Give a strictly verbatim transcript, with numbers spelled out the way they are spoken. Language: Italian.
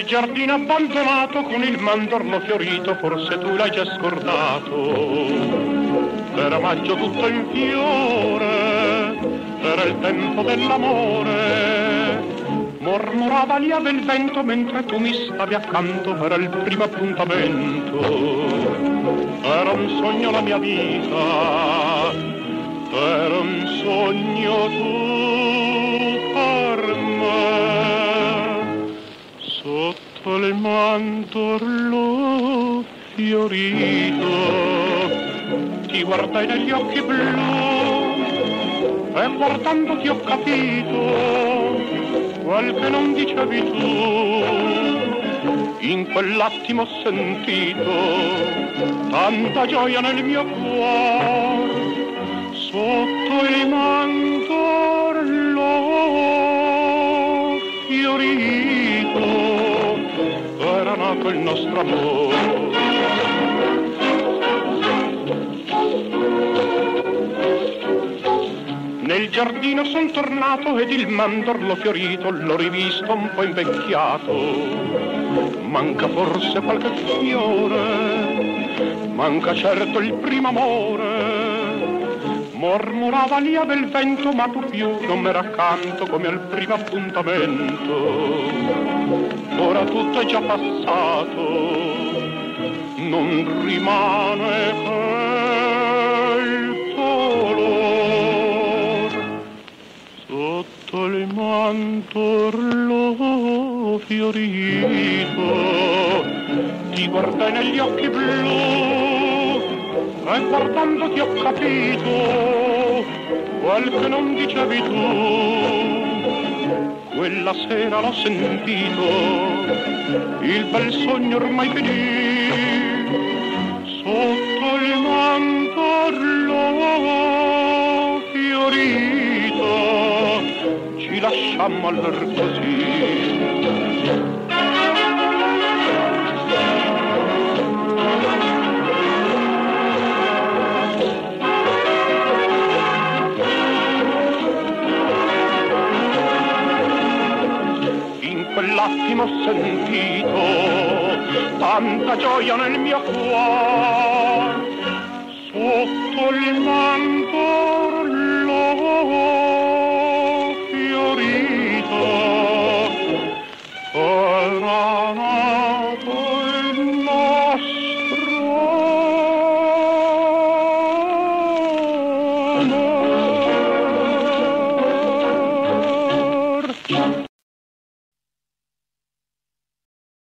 giardino abbandonato con il mandorlo fiorito, forse tu l'hai già scordato. Era maggio tutto in fiore, era il tempo dell'amore, mormorava l'ia del vento mentre tu mi stavi accanto, era il primo appuntamento, era un sogno la mia vita, era un sogno tu per me. Sotto il mandorlo fiorito ti guardai negli occhi blu e guardandoti ho capito quel che non dicevi tu. In quell'attimo ho sentito tanta gioia nel mio cuore. Sotto il mandorlo fiorito era nato il nostro amore. Nel giardino son tornato ed il mandorlo fiorito l'ho rivisto un po' invecchiato. Manca forse qualche fiore, manca certo il primo amore. Mormorava l'ia del vento, ma tu più non m'era accanto come al primo appuntamento. Ora tutto è già passato, non rimane che il dolore. Sotto il mandorlo fiorito ti guardai negli occhi blu e guardandoti ho capito quel che non dicevi tu. Quella sera l'ho sentito, il bel sogno ormai finì. Sotto il mandorlo fiorito ci lasciammo allor così. Quell'attimo ho sentito tanta gioia nel mio cuore. Sotto il mandorlo fiorito era nato il nostro amor.